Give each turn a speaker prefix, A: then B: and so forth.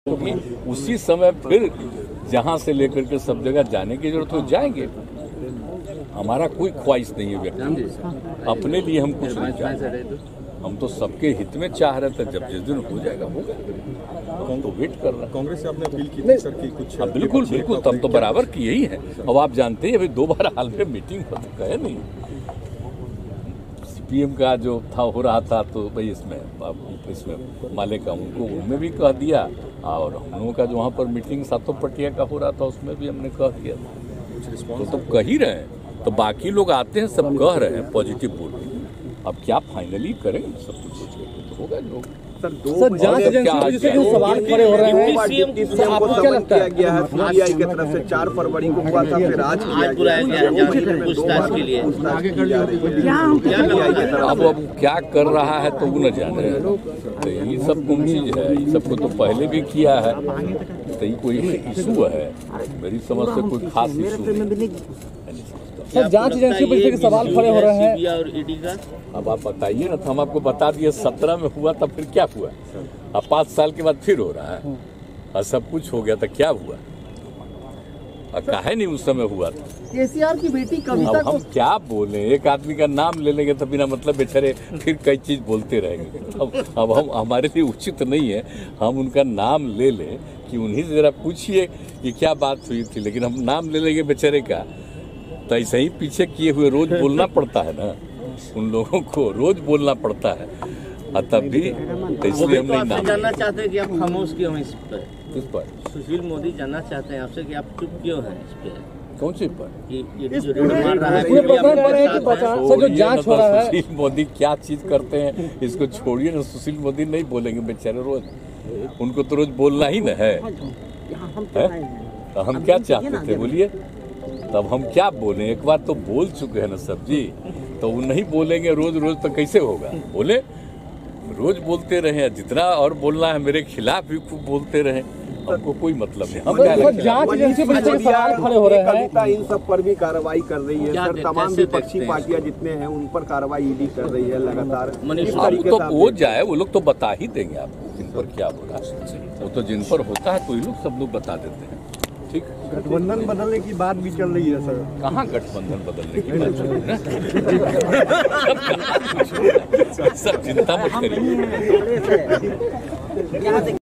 A: क्योंकि उसी समय फिर जहाँ से लेकर के सब जगह जाने की जरूरत हो जाएंगे। हमारा कोई ख्वाहिश नहीं है व्यक्ति, अपने लिए हम कुछ नहीं चाहते, हम तो सबके हित में चाह रहे थे। जब जिस दिन हो जाएगा होगा, तो हम तो वेट कर रहे हैं।
B: कांग्रेस से आपने अपील की थी सर कि कुछ
A: बिल्कुल बिल्कुल, तब तो बराबर किए ही है। अब आप जानते हैं अभी 2 बार हाल में मीटिंग हो तो कहे नहीं, सीपीएम का जो था हो रहा था तो भाई इसमें माले का उनको उनमें भी कह दिया, और हम लोगों का जो वहाँ पर मीटिंग सातों पटिया का हो रहा था उसमें भी हमने कह दिया। तो कह ही रहे हैं, तो बाकी लोग आते हैं सब कह रहे हैं पॉजिटिव बोल रहे हैं। अब क्या फाइनली करेंगे सब कुछ सोच के तो होगा लोग।
C: सर जांच एजेंसी से जो सवाल खड़े हो रहे हैं, आपको क्या लगता है?
D: गया है सीबीआई की तरफ से 4 फरवरी को हुआ था, फिर आज बुलाया गया पूछताछ के लिए।
A: अब क्या कर रहा है तो वो न जाने, तो यही सब कौन चीज है, ये सबको तो पहले भी किया है, तो ये कोई इशू है मेरी समझ से, कोई खास इशू नहीं।
C: सर जांच एजेंसी पर इस सवाल खड़े हो रहे हैं
D: और ईडी का,
A: अब आप बताइए ना, तो हम आपको बता दिए 17 में हुआ था, फिर क्या हुआ? अब 5 साल के बाद फिर हो रहा है, और सब कुछ हो गया था, क्या हुआ? और काहे नहीं उस समय हुआ था?
E: केसीआर की बेटी कविता
A: अब हम क्या बोले, एक आदमी का नाम ले लेंगे तो बिना मतलब बेचारे फिर कई चीज बोलते रहेंगे। अब हम हमारे लिए उचित नहीं है हम उनका नाम ले लें कि उन्हीं से जरा पूछिए कि क्या बात हुई थी, लेकिन हम नाम ले लेंगे बेचारे का, तो ऐसे ही पीछे किए हुए रोज बोलना पड़ता है ना, उन लोगों को रोज बोलना पड़ता है, और तब भी इसलिए हम नहीं नाम
D: जानना चाहते हैं कि आप खामोश क्यों हैं इस पर?
A: किस पर?
D: सुशील मोदी जानना चाहते हैं आपसे कि आप चुप क्यों हैं इस पे?
A: कौन सी पर?
D: जो रेड मार रहा है,
C: सर जो जांच हो रहा है,
A: सुशील मोदी क्या चीज करते हैं इसको छोड़िए ना, सुशील मोदी नहीं बोलेंगे बेचारे रोज, उनको तो रोज बोलना ही ना है। तो हम क्या चाहते थे बोलिए, तब हम क्या बोले? एक बार तो बोल चुके हैं ना सब जी, तो वो नहीं बोलेंगे रोज रोज तो कैसे होगा? बोले रोज बोलते रहे, जितना और बोलना है मेरे खिलाफ भी खूब बोलते रहे, हमको कोई मतलब नहीं। हम
C: जांच एजेंसी पर सवाल खड़े हो रहे हैं,
D: इन सब पर भी कार्रवाई कर रही है सर, तमाम विपक्षी पार्टियां जितने हैं उन पर कार्रवाई ईडी कर रही है लगातार।
A: तो हो जाए, वो लोग तो बता ही देंगे आपको जिन पर क्या हो रहा है, वो तो जिन पर होता है कोई लोग सब लोग बता देते हैं। ठीक,
C: गठबंधन बदलने की बात भी चल रही है सर।
A: कहाँ गठबंधन बदलने की बात चल रही है? सब चिंता मत करिए।